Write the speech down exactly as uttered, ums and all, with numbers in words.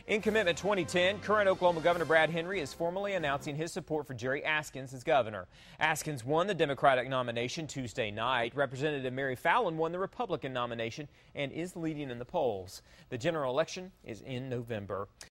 In Commitment twenty ten, current Oklahoma Governor Brad Henry is formally announcing his support for Jari Askins as governor. Askins won the Democratic nomination Tuesday night. Representative Mary Fallon won the Republican nomination and is leading in the polls. The general election is in November.